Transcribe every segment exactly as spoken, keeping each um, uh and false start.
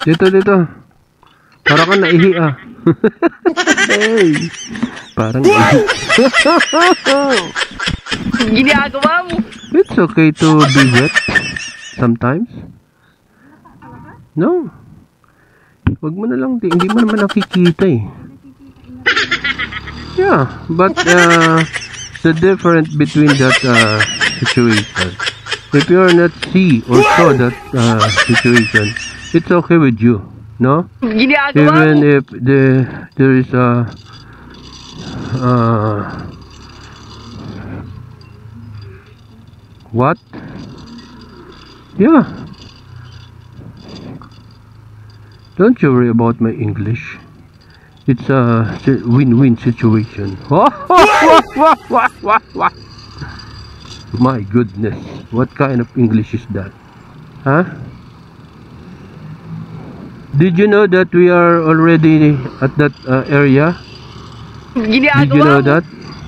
Dito, dito. Para kang naihi ah. Hey. Parang naihi. Ginagawa mo. It's okay to be wet sometimes. No. Huwag mo na lang, hindi mo naman nakikita eh. Yeah, but uh, the difference between that uh, situation, if you are not see or saw that uh, situation, it's okay with you, no? Even if the there is a uh, what? Yeah. Don't you worry about my English. It's a win-win situation. My goodness, what kind of English is that? Huh? Did you know that we are already at that uh, area? Did you know that?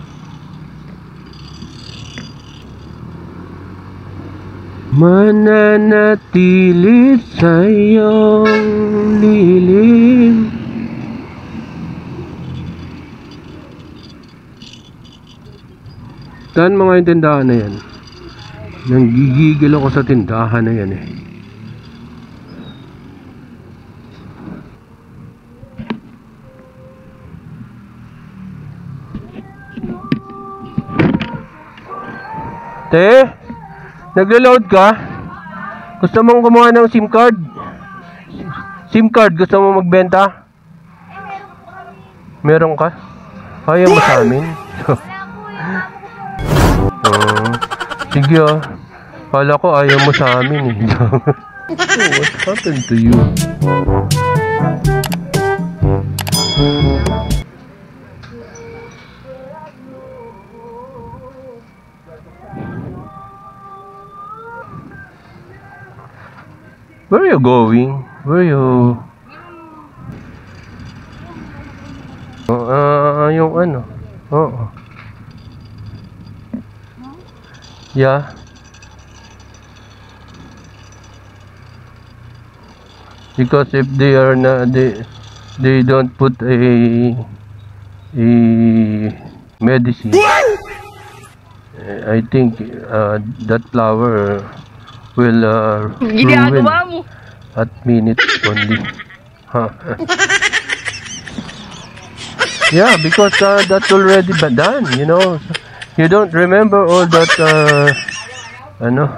Mananatili sa iyong lilim. Saan mga yung tindahan na yan? Nanggigigil ako sa tindahan na yan eh. Te, naglo-load ka? Gusto mong kumuha ng SIM card? SIM card, gusto mong magbenta? Meron ka? Ayaw mo sa amin? uh, sige ah. Kala ko ayaw mo sa amin eh. Oh, what happened to you? Where are you going? Where are you? Oh, uh, yung ano? Oo. Oh. Yeah. Because if they are not, they they don't put a a medicine. I think uh, that flower will uh, ruin at minutes only. Huh. Yeah, because uh, that's already done, you know. You don't remember all that, uh, ano.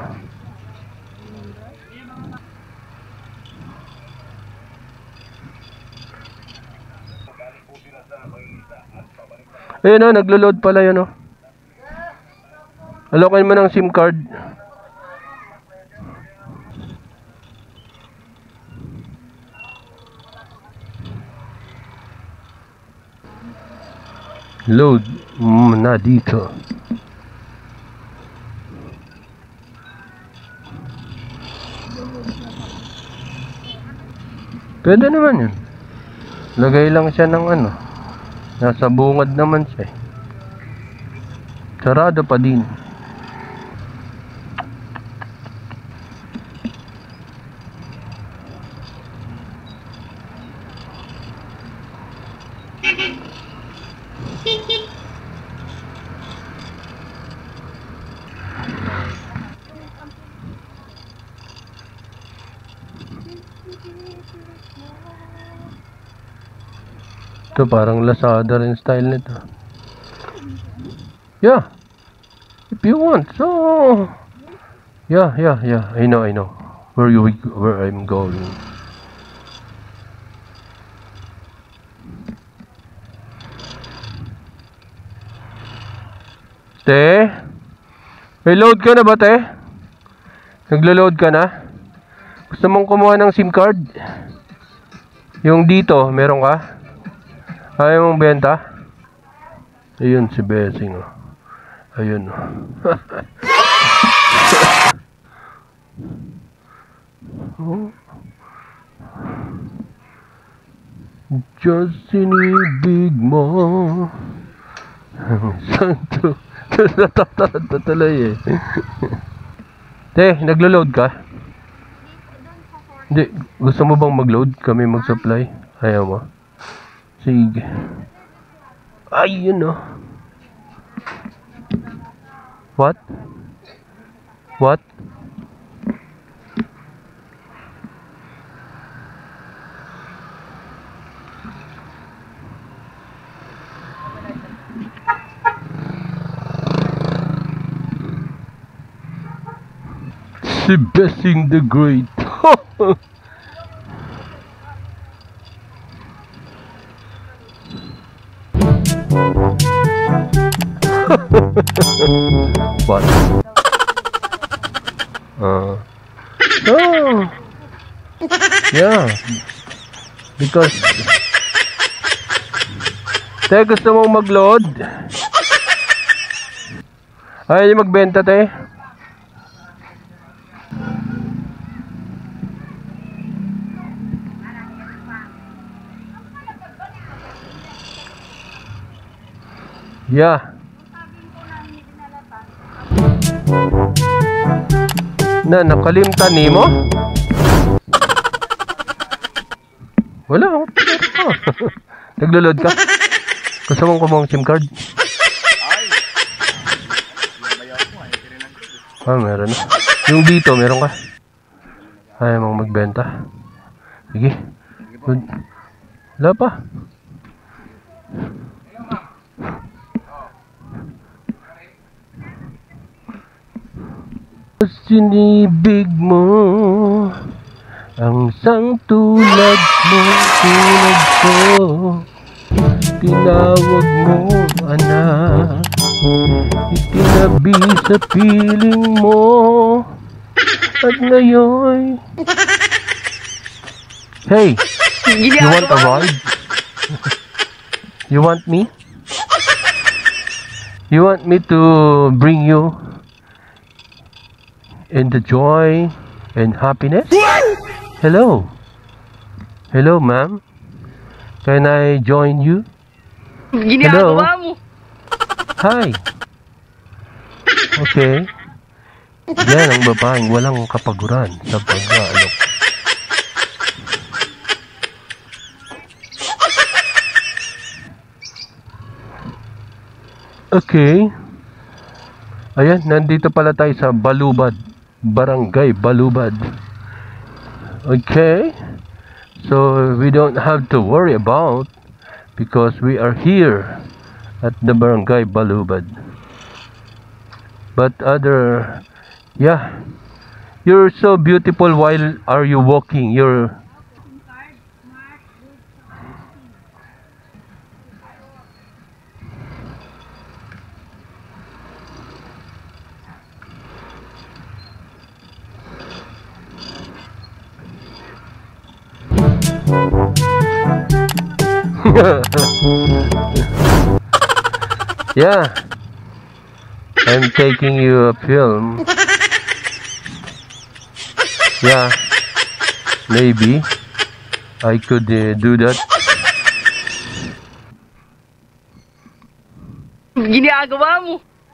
Ayun o, naglo-load pala yun o. Alokin mo ng SIM card. Load mm, na dito. Pwede naman yun. Lagay lang siya ng ano. Nasa bungad naman siya. Sarado pa din. Ito parang Lazada rin style nito. Yeah, if you want. So yeah, yeah, yeah. I know, I know. Where you where I'm going. Te, may load ka na ba, te? Naglo-load ka na? Gusto mong kumuha ng SIM card? Yung dito, meron ka? Ayaw mong benta? Ayun si Besing oh. Ayun oh. Just sinibig mo. Santo. Tatatuloy eh. Te, naglo-load ka? Hindi, gusto mo bang mag-load? Kami mag-supply? Ayaw mo? Sige. Ay, yun oh. What? What? Sebastian the Great. What? Uh, oh, yeah. Because te, gusto mong mag-load? Ay, magbenta te. Yeah. Na, nakalimtan ni mo? Wala ako. Naglo-load ka? Gusto mong kumuha ng SIM card? Ah, meron na. Yung dito, meron ka? Ayaw mong magbenta. Sige. Good. Wala pa. Sinibig mo ang isang tulad mo, tulad ko. Tinawag mo anak, itinabi sa piling mo. At ngayon, hey, you want a ride? You want me? You want me to bring you in the joy and happiness? Hello. Hello, ma'am. Can I join you? Hello. Hi. Okay. Yan ang babaeng walang kapaguran sa pag-aalok. Okay. Ayan, nandito pala tayo sa Balubad. Barangay Balubad. Okay, so we don't have to worry about because we are here at the Barangay Balubad. But other, yeah, you're so beautiful while are you walking. You're yeah, I'm taking you a film. Yeah, maybe I could uh, do that. Ginagawa mo.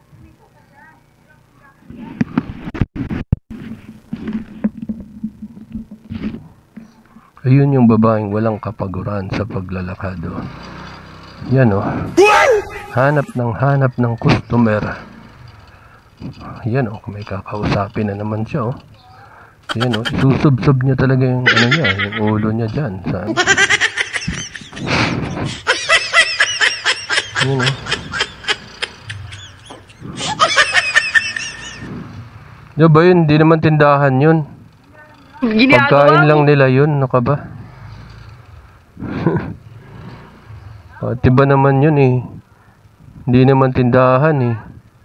Ayun yung babaeng walang kapaguran sa paglalakad. Oh. Yan oh. Hanap ng hanap ng customer. Yan oh, may kakausapin na naman siya oh. Yan oh, isusubsob niya talaga yung ano niya, yung ulo niya dyan. Saan? Yan oh. Diba ba yun? Hindi naman tindahan yun. Pagkain lang nila yun, ano ka ba? O, diba naman yun eh. Hindi naman tindahan eh.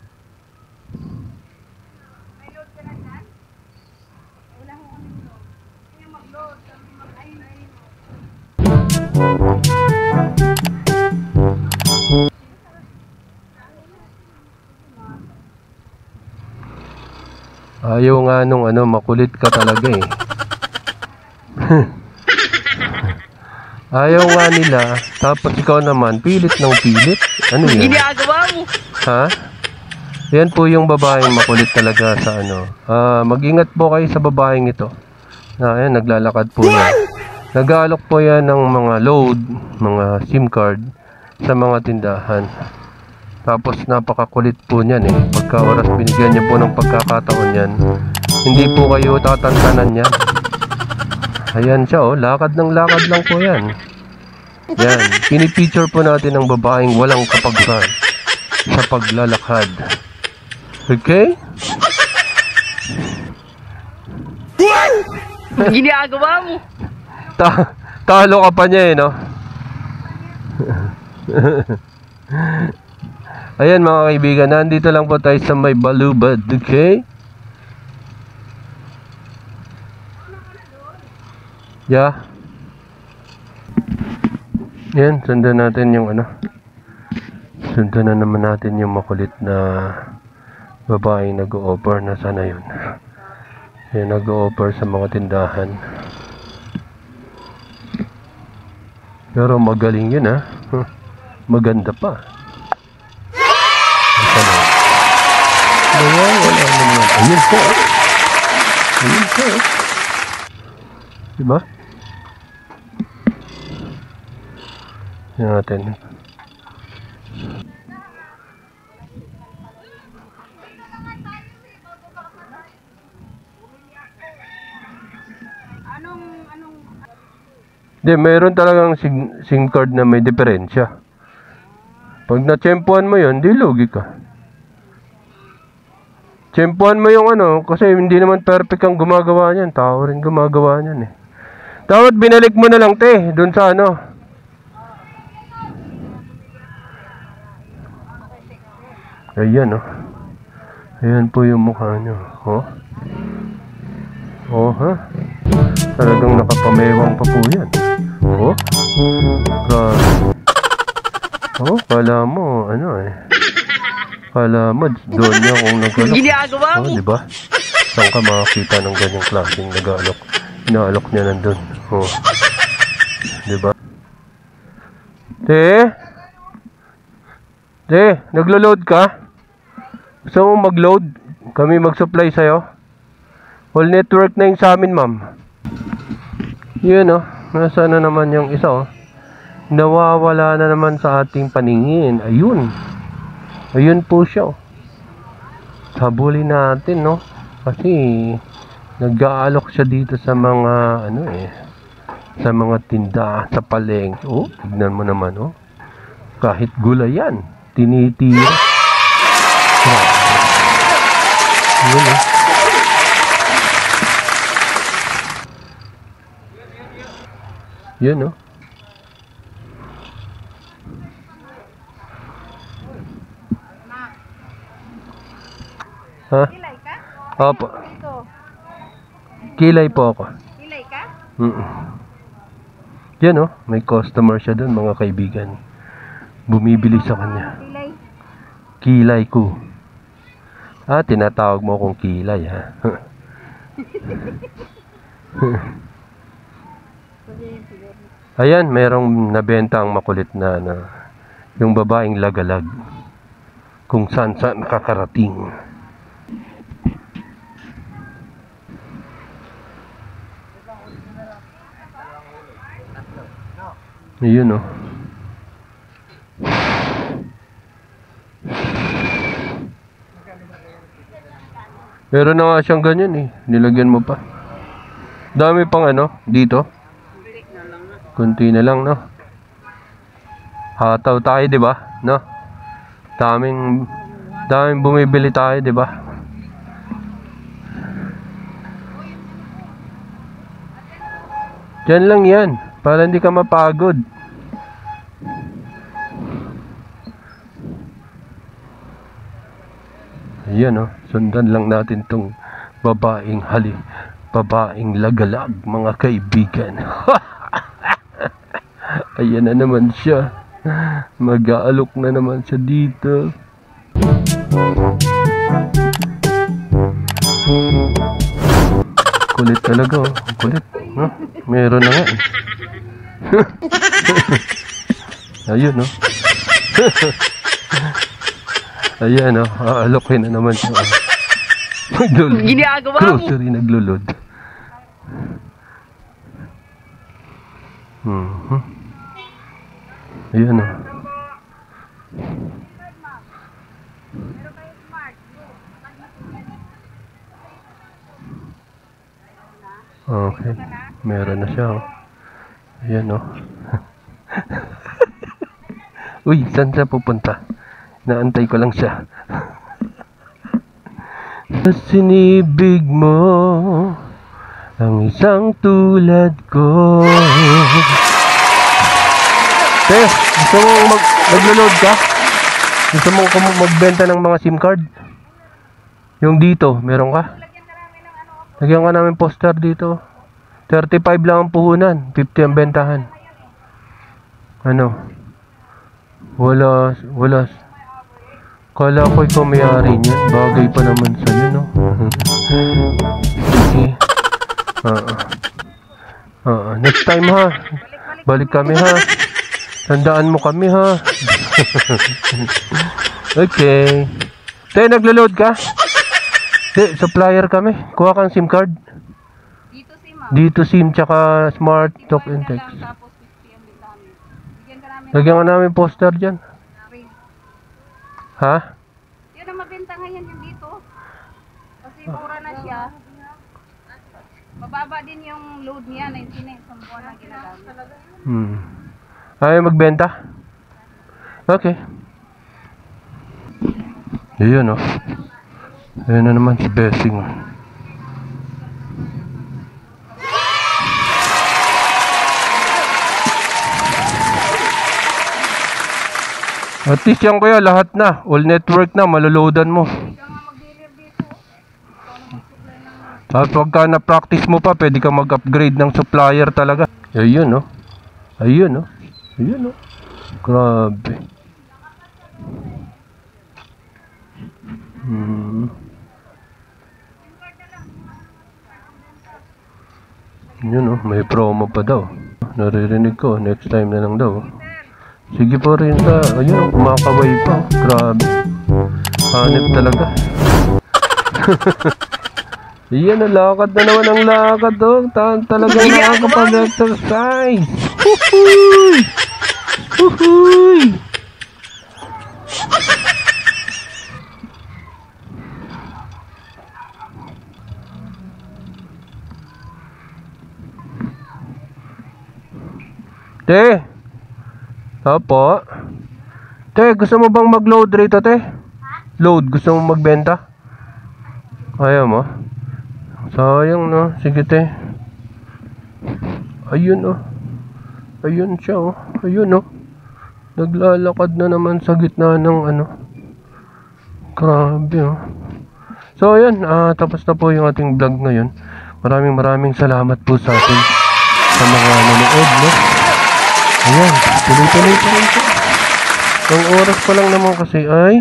Ayaw nga nung ano, makulit ka talaga eh. Ayaw nga nila, tapos ikaw naman, pilit ng pilit. Ano yan? Ginagawa mo. Ha? Yan po yung babaeng makulit talaga sa ano. Ah, mag-ingat po kayo sa babaeng ito. Ayan, naglalakad po yan. Nag-aalok po yan ng mga load, mga SIM card sa mga tindahan. Tapos napakakulit po niyan eh. Pagka oras binigyan niya po ng pagkakataon yan, hindi po kayo tatantanan yan. Ayan siya oh, lakad ng lakad lang po yan. Yan, pinipicture po natin ang babaeng walang kapagkan sa paglalakad. Okay? Ginagawa mo. Ta talo ka pa niya eh, no? Ayan mga kaibigan, nandito lang po tayo sa may Balubad, okay? Yeah. Yan, sundan natin yung ano. Sundan na naman natin yung makulit na babaeng nag-o-offer na sana yun. Yan, nag-o-offer sa mga tindahan. Pero magaling yun ha. Huh. Maganda pa. Ayan, wala naman. Ayun po. Ayun po. Diba? Yan natin. Hindi, mayroon talagang SIM, SIM card na may diferensya. Pag na-tsempuhan mo yun, di lugi ka. Tsempuhan mo yung ano, kasi hindi naman perfect ang gumagawa niyan. Tao rin gumagawa niyan eh. Dapat binalik mo na lang te, dun sa ano. Ayan oh. Ayan po yung mukha nyo. Oh. Oh ha. Talagang nakapamewang pa po yan. Oh. Grabe. Oh, kala mo, ano eh. Kala mo, doon niya kung nag-alok. Ginagawa mo. Oh, diba? Saan ka makakita ng ganyang klaseng nag-alok? Inaalok niya nandun. Oh. Diba? Te? Te, naglo-load ka? Gusto mo mag-load? Kami mag-supply sa'yo? All network na yung sa amin, ma'am. Yun oh. Nasaan na naman yung isa oh. Nawawala na naman sa ating paningin. Ayun. Ayun po siya oh. Habulin natin no. Kasi nag-aalok siya dito sa mga ano eh, sa mga tinda, sa palengke. Oh, tignan mo naman oh. Kahit gulay yan, tinitira. Ayun oh. Yun oh. Ha? Kilay ka? Opo. Ito. Kilay po ako. Kilay ka? Mm -mm. Yan oh, may customer siya doon mga kaibigan. Bumibili sa kanya. Kilay. Kilay ko. Ah, tinatawag mo akong kilay ha. Ayan, merong nabenta ang makulit na, na yung babaeng lagalag. Kung saan saan kakarating. Ayun oh. Meron na nga siyang ganyan eh. Nilagyan mo pa. Dami pang ano, dito. Kunti na lang, no? Hataw tayo, di ba? No? Daming, daming bumibili tayo, di ba? Diyan lang yan. Para hindi ka mapagod. Ayan, oh. Sundan lang natin tong babaeng hali. Babaeng lagalag, mga kaibigan. Ayan na naman siya. Mag-aalok na naman siya dito. Kulit talaga, oh. Kulit. Huh? Meron na nga eh. Ayun oh. Ayan oh, aalokin na naman siya. Naglulod. Ginagawa mo. Grocery naglulod. Mhm. Ayan o. Okay. Meron na siya oh. Ayan o. Uy, saan siya pupunta? Naantay ko lang siya. Sa sinibig mo ang isang tulad ko. Te, gusto mo mag naglo-load ka? Gusto mo kum- magbenta ng mga SIM card? Yung dito, meron ka? Lagyan ka namin poster dito. thirty-five lang ang puhunan, fifty ang bentahan. Ano? Wala, wala. Kala ko ikaw may-ari niyan. Bagay pa naman sa'yo, no? Sige. Oo. Oo. Next time, ha? Balik kami, ha? Tandaan mo kami, ha? Okay. Te, naglo-load ka? Te, supplier kami. Kuha kang SIM card. Dito SIM, ma'am. Dito SIM, tsaka smart talk and text. Tapos fifty ang vitamin. Bigyan ka namin. Lagyan ka namin poster dyan. Ha? Yun ang mabenta ngayon yung dito. Kasi mura na siya. Mababa din yung load niya. nineteen na isang buwan ang ginagamit. Hmm. Ayaw magbenta? Okay. Ayun, oh. Ayun na naman si Bessing. At least yan kaya lahat na. All network na. Maloloadan mo. At pagka na-practice mo pa, pwede ka mag-upgrade ng supplier talaga. Ayun, oh. Ayun, oh. Ayun, oh. Grabe. Hmm. Yun, oh. May promo pa daw. Naririnig ko. Next time na lang daw. Sige po rin sa, ayun, oh. Kumakaway pa. Grabe. Hanip talaga. Iyan, lakad na naman ang lakad, oh. Talagang nakakapag-exercise. Huhuy! Huhuy! Te! Opo. Te, gusto mo bang mag-load rito, te? Load, gusto mo magbenta? Ayaw mo? Sayang, no? Sige, te. Ayun, oh. Ayun siya, oh. Ayun, oh. Naglalakad na naman sa gitna ng ano. Grabe, oh. So, ayun. Ah, tapos na po yung ating vlog ngayon. Maraming maraming salamat po sa atin sa mga nanonood, no? Ayan. Tuloy-tuloy pa rin siya. Ang oras pa lang naman kasi ay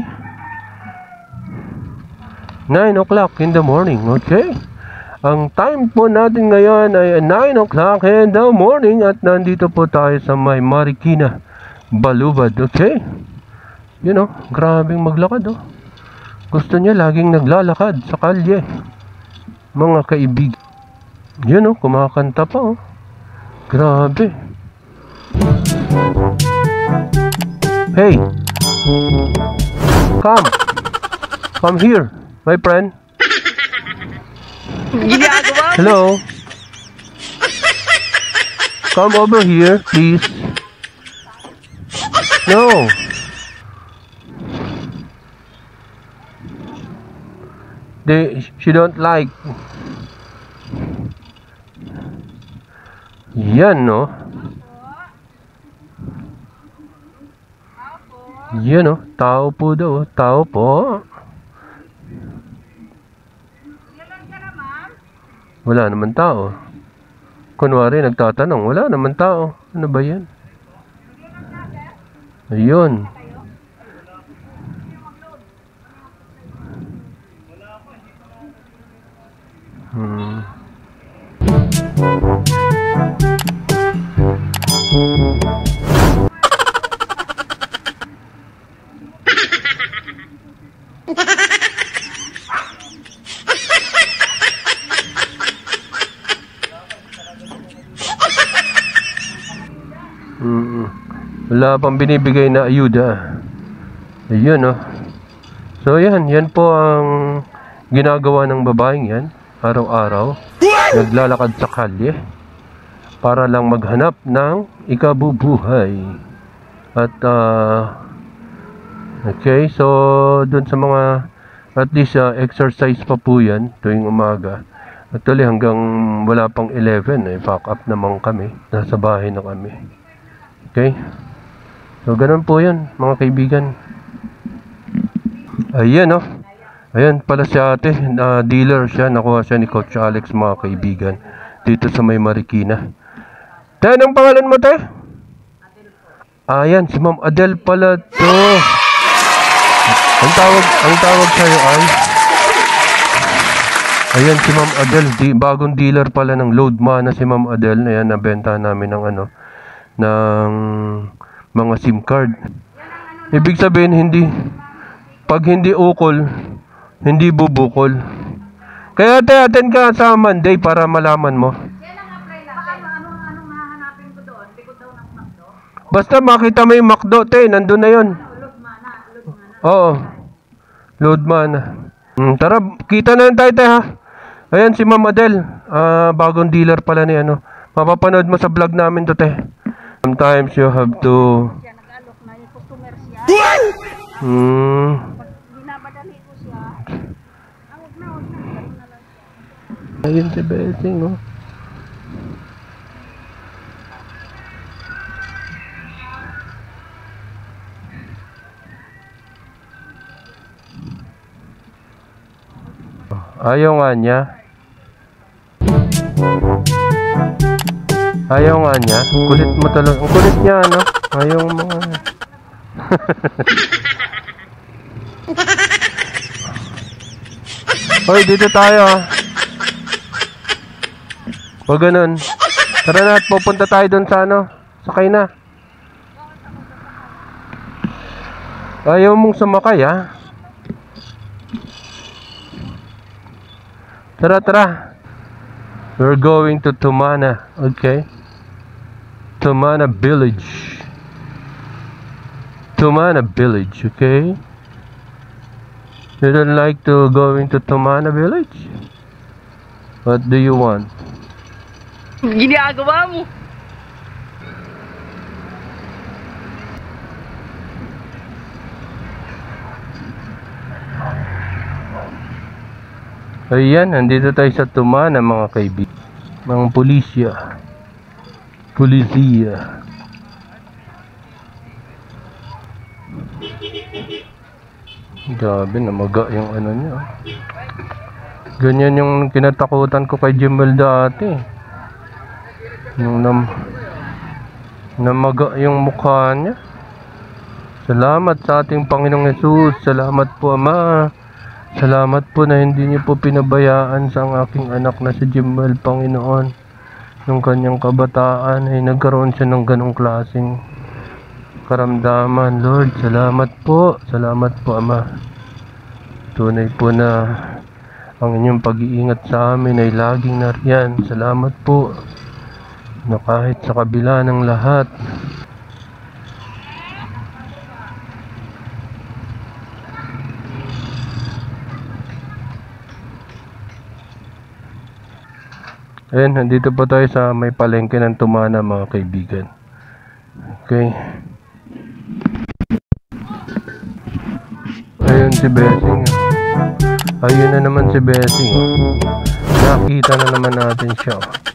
nine o'clock in the morning, okay? Ang time po natin ngayon ay nine o'clock in the morning at nandito po tayo sa may Marikina, Balubad, okay? You know, grabing maglakad, oh. Gusto niya laging naglalakad sa kalye. Mga kaibig. You know, kumakanta pa, oh. Grabe. Hey! Come! Come here, my friend. Ginagawa mo. Hello? Come over here, please. No. They, she don't like. Yan, no? Yan, no? Tao po daw. Tao po. Wala naman tao. Kunwari, nagtatanong. Wala naman tao. Ano ba yan? Ayun. Hmm. Wala pang binibigay na ayuda. Ayun oh. So yan, yan po ang ginagawa ng babaeng yan. Araw-araw. Naglalakad sa kalye. Para lang maghanap ng ikabubuhay. At uh, okay, so dun sa mga at least uh, exercise pa po yan tuwing umaga. Actually hanggang wala pang eleven eh, pack up naman kami. Nasa bahay na kami. Okay. So ganun po yan mga kaibigan. Ayan oh. Ayan pala si ate, uh, dealer siya. Nakuha siya ni Coach Alex mga kaibigan. Dito sa may Marikina. Te, anong pangalan mo te? Ayan, si Ma'am Adele pala to. Ang tawag, ang tawag sa'yo ay ayan si Ma'am Adele, di, bagong dealer pala ng Loadman na si Ma'am Adele. Ayan, nabenta namin ng ano, ng mga SIM card. Ibig sabihin, hindi, pag hindi ukol, hindi bubukol. Kaya te, attend ka sa Monday para malaman mo. Basta makita mo yung McDo, te, nandun na yun. Oo. Load man. Hmm, tara, kita na lang tayo, te, ha. Ayan si Ma'am Adele. Uh, bagong dealer pala ni ano. Mapapanood mo sa vlog namin to, te. Sometimes you have to... Nag-alok na yung customer siya. Hmm. Binabadali ko siya. Huwag na, huwag na. Ganun na lang siya. Ayun si Bessing, oh. Ayaw nga niya. Ayaw nga niya. Kulit mo talaga. Ang kulit niya, ano? Ayaw mo nga. Hoy, dito tayo. Huwag ganun. Tara na at pupunta tayo dun sa ano. Sakay na. Ayaw mong sumakay, ha? Tara, tara. We're going to Tumana. Okay. Tumana Village. Tumana Village, okay? You don't like to go into Tumana Village? What do you want? Ginagawa mo. Ayan, nandito tayo sa Tumana mga kaibigan. Mga pulisya. Pulisya. Grabe, namaga yung ano niya. Ganyan yung kinatakutan ko kay Jimel dati. Yung nam namaga yung mukha niya. Salamat sa ating Panginoong Hesus. Salamat po, Ama. Salamat po na hindi niyo po pinabayaan sa ang aking anak na si Jimel, Panginoon. Nung kanyang kabataan ay nagkaroon siya ng ganong klaseng karamdaman. Lord, salamat po. Salamat po, Ama. Tunay po na ang inyong pag-iingat sa amin ay laging nariyan. Salamat po na kahit sa kabila ng lahat, ayan, nandito po tayo sa may palengke ng Tumana mga kaibigan. Okay. Ayun si Bessing. Ayun na naman si Bessing. Nakita na naman natin siya.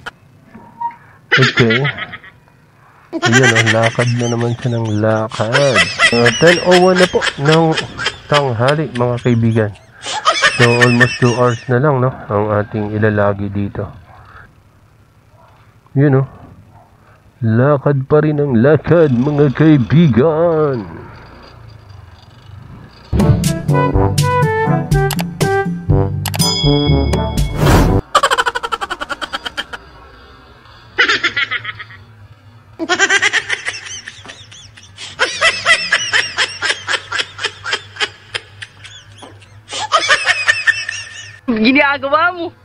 Okay. Ayun o, lakad na naman siya ng lakad. Uh, ten oh one na po ng tanghali mga kaibigan. So almost two hours na lang, no, ang ating ilalagi dito. Yun o. Lakad pa rin ang lakad mga kaibigan. Ginagawa mo.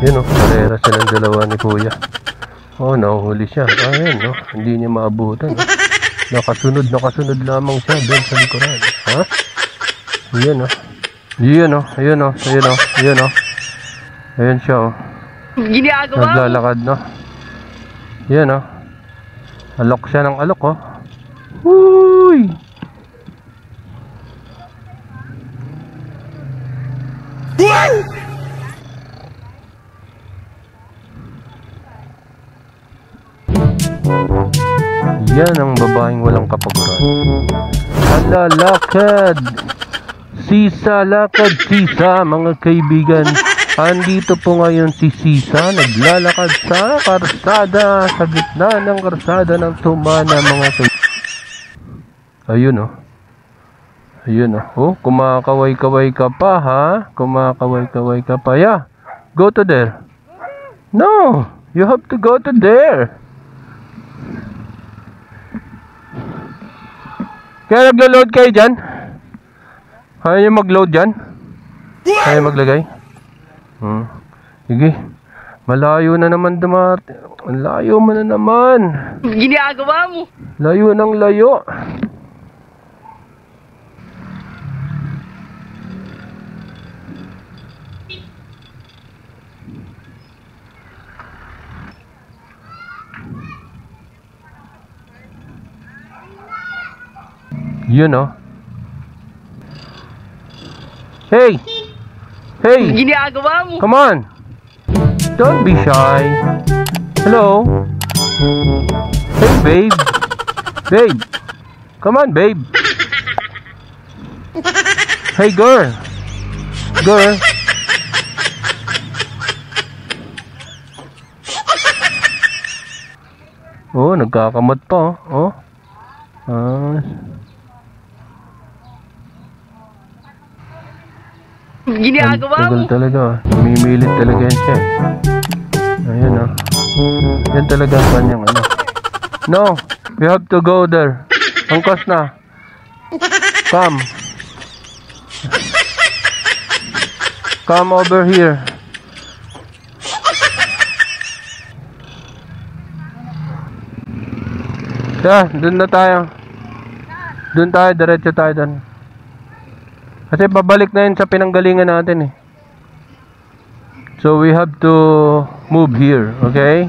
Yun o, karera silang dalawa ni kuya. Oh, nahuhuli siya. Ayan, no? Hindi niya maabutan. No? Nakasunod, nakasunod lamang siya doon sa likuran. Ha? Ayan, no? Ayan, no? Ayan, no? Ayan, no? Ayan, no? Ayan siya, oh. Ginagawa mo. Naglalakad, no? Ayan, no? Alok siya ng alok, oh. Uy! Yan ang babaeng walang kapaguran. Hala, lakad! Sisa, lakad, sisa, mga kaibigan. Andito po ngayon si Sisa, naglalakad sa karsada, sa gitna ng karsada ng Tumana, mga kaibigan. Ayun, oh. Ayun, oh. Oh, kumakaway-kaway ka pa, ha? Kumakaway-kaway ka pa. Yeah, go to there. No, you have to go to there. Kaya naglo-load kayo dyan? Kaya nyo mag-load dyan? Kaya maglagay? Hmm. Sige. Malayo na naman dumati. Malayo mo na naman. Ginagawa mo. Layo ng layo. Yun, oh. Hey! Hey! Ginagawa mo. Come on! Don't be shy. Hello? Hey, babe. Babe. Come on, babe. Hey, girl. Girl. Oh, nagkakamot pa, oh. Ah. Ginagawa Tagal mo. talaga. Mimilit talaga yan siya. Ayan, oh. Yan talaga ang kanyang ano. No, we have to go there. Angkas na. Come. Come over here. Yeah, dun na tayo. Dun tayo, diretso tayo dun. Kasi babalik na yun sa pinanggalingan natin eh. So we have to move here, okay?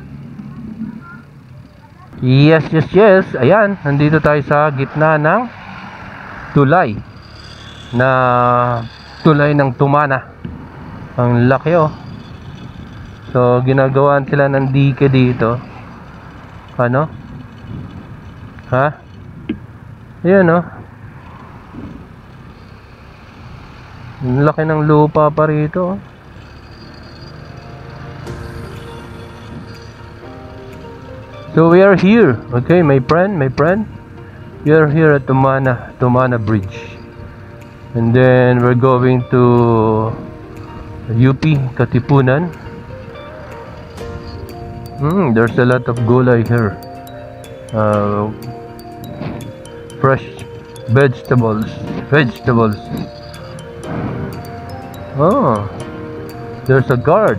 Yes, yes, yes. Ayan, nandito tayo sa gitna ng tulay. Na tulay ng Tumana. Ang laki, oh. So ginagawaan sila ng dike dito. Ano? Ha? Ayan, oh. Ang laki ng lupa pa rito, oh. So we are here, okay, my friend, my friend. We are here at Tumana, Tumana Bridge. And then we're going to U P, Katipunan. Hmm, there's a lot of gulay here. Uh, fresh vegetables, vegetables. Oh, there's a guard.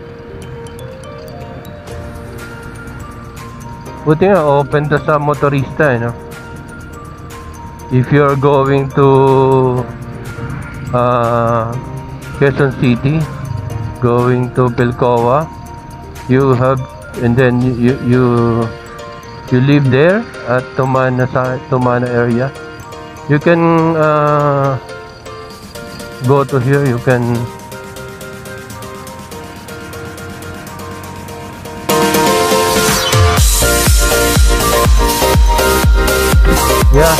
Buti nga, open to sa motorista, eh, no? If you're going to uh, Quezon City, going to Pilcoa, you have, and then you you you live there at Tumana, sa Tumana area. You can uh, go to here. You can yeah.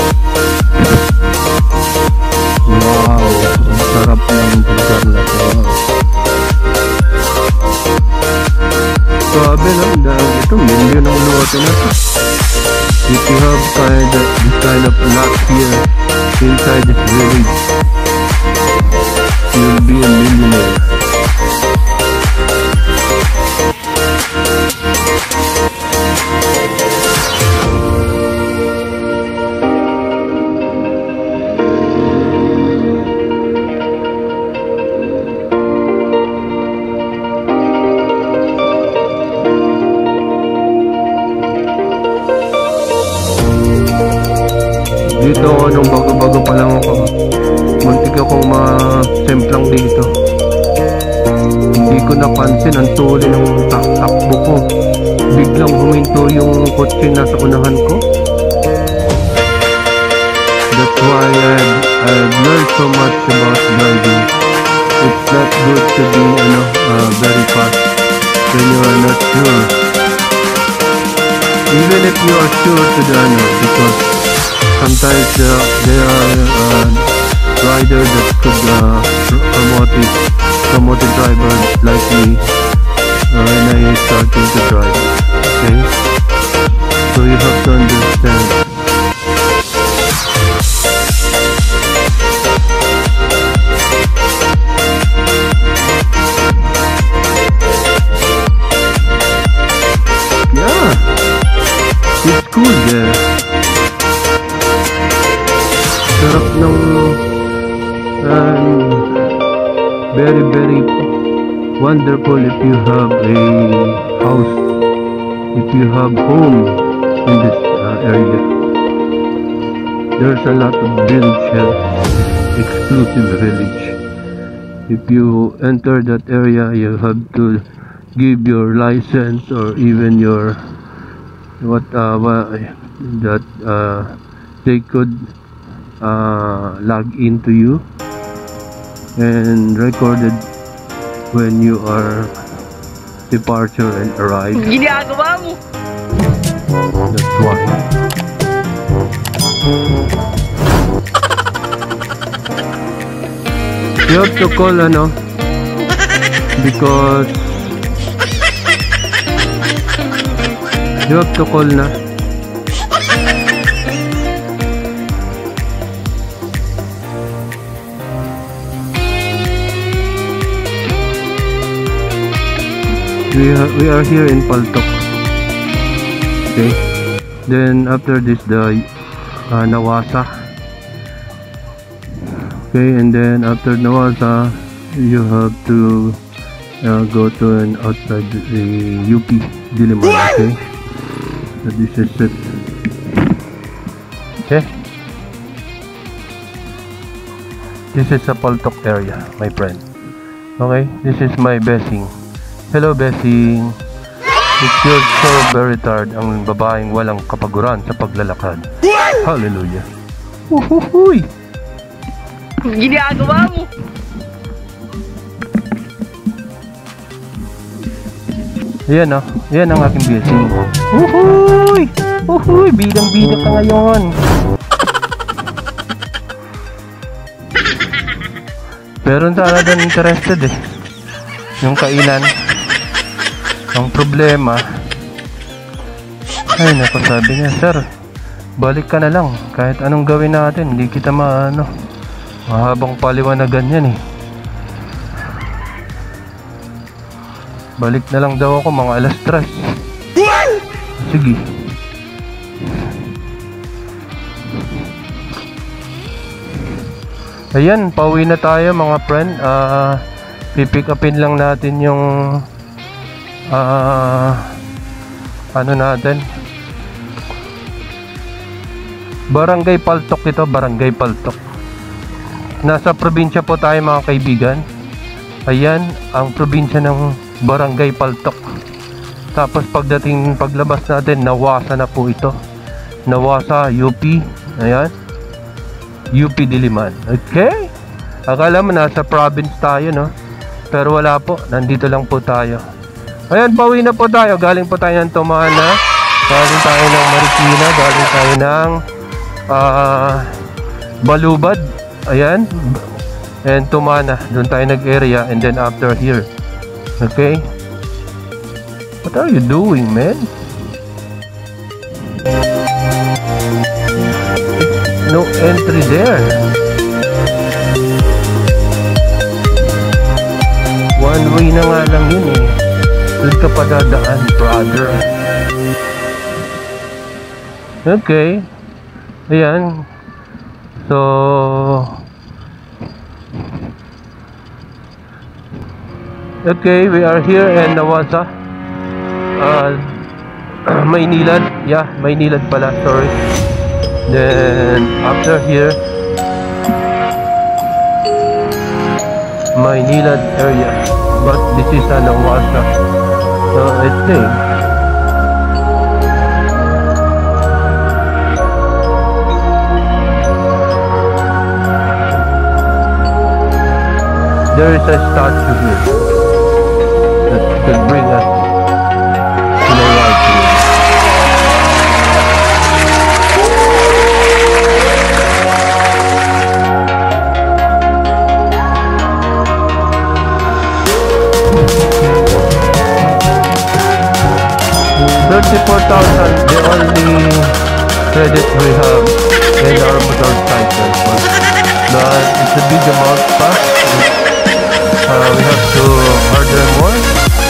Wow, ang sarap ng lugar na to. Grabe lang, dahil ito, million ang lote na to. If you have kind of, this kind of lot here inside this village, you'll be a millionaire. tumasemplang dito. Hindi ko napansin ang tuloy ng takbo ko. Biglang huminto yung kotse na sa unahan ko. That's why I've, I've learned so much about driving. It's not good to be, you know, uh, very fast when you are not sure. Even if you are sure to the ano, because sometimes uh, there are uh, riders that could uh, promote it, promote a driver like me uh, when I starting to drive. Okay, so you have to understand. It's cool there. Sarap ng um, very very wonderful if you have a house, if you have home in this uh, area. There's a lot of village here, exclusive village. If you enter that area, you have to give your license or even your what uh, what, that uh, they could uh, log into you and recorded when you are departure and arrive. Ginagawa mo. That's why. You have to call ano because you have to call na. We are, we are here in Paltok. Okay. Then after this the uh, Nawasa. Okay, and then after Nawasa you have to uh, go to an outside the U P Diliman. Okay. So this is it. Okay. This is a Paltok area, my friend. Okay, this is my Bessing. Hello Bessing. It feels so very tired ang babaeng walang kapaguran sa paglalakad. Hallelujah. Uhuhuy. Ginagawa mo. Yan o, yan ang aking Bessing. Uhuy! Uhuy! Bidang-bida ka ngayon. Pero sana doon interested eh. Yung kainan. Ang problema. Ay naku, sabi niya, sir, balik ka na lang. Kahit anong gawin natin, hindi kita maano. Mahabang paliwanagan yan eh. Balik na lang daw ako mga alas tres. Sige. Ayan, pauwi na tayo mga friend. uh, Pipick upin lang natin yung uh, ano natin, Barangay Paltok ito, Barangay Paltok. Nasa probinsya po tayo mga kaibigan. Ayan, ang probinsya ng Barangay Paltok. Tapos pagdating paglabas natin, Nawasa na po ito. Nawasa, U P. Ayan, U P Diliman. Okay, akala mo nasa province tayo, no? Pero wala po, nandito lang po tayo. Ayan, pauwi na po tayo. Galing po tayo ng Tumana, galing tayo ng Marikina, galing tayo ng uh, Balubad. Ayan, and Tumana, doon tayo nag-area. And then after here. Okay, what are you doing, man? No entry there. One way na nga lang yun eh. Doon ka pa dadaan, brother. Okay. Ayan. So okay, we are here in Nawasa. Uh, Maynilad. Yeah, Maynilad pala, sorry. Then after here Maynilad area, but this is a Nawasa. So I think there is a statue here that could bring us to the right here. thirty-four thousand, the only credit we have in our motorcycle, but it's a big amount pa. Uh, we have to order more.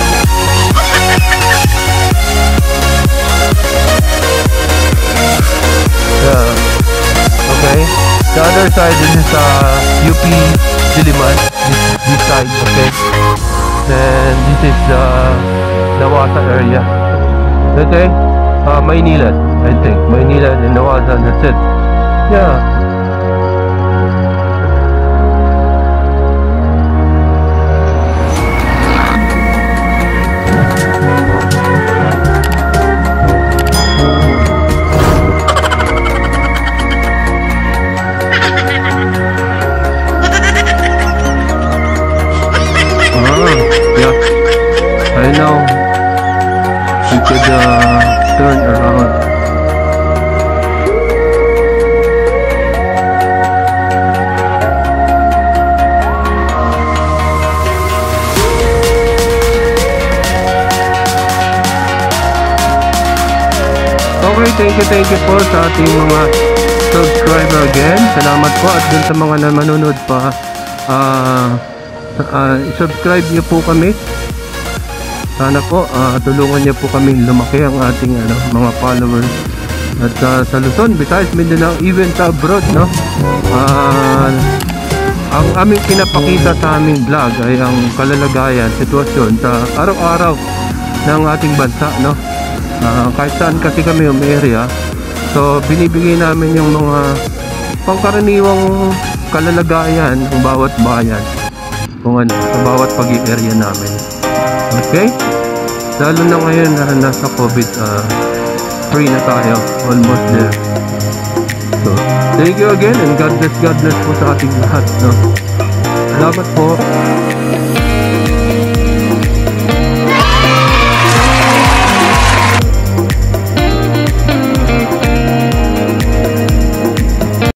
Yeah. Okay. The other side, this is uh, U P Diliman. This, this side, okay. And this is the uh, Nawasa area. Okay. Uh, Maynilad, I think. Maynilad and Nawasa, that's it. Yeah. I know we could uh, turn around. Okay, thank you, thank you po sa ating mga subscriber again. Salamat po at dun sa mga na manonood pa. Uh, uh, subscribe niyo po kami. Sana po uh, tulungan niyo po kami lumaki ang ating ano, mga followers. At uh, sa Luzon, Visayas, Mindanao, even sa abroad, no? Uh, ang aming pinapakita sa aming vlog ay ang kalalagayan, sitwasyon sa araw-araw ng ating bansa, no? Uh, kahit saan kasi kami yung area, so binibigay namin yung mga pangkaraniwang kalalagayan ng bawat bayan, kung ano, sa bawat pag-area namin. Okay? Lalo na ngayon na nasa COVID, uh, free na tayo. Almost there. So, thank you again and God bless, God bless po sa ating lahat. No? Salamat po.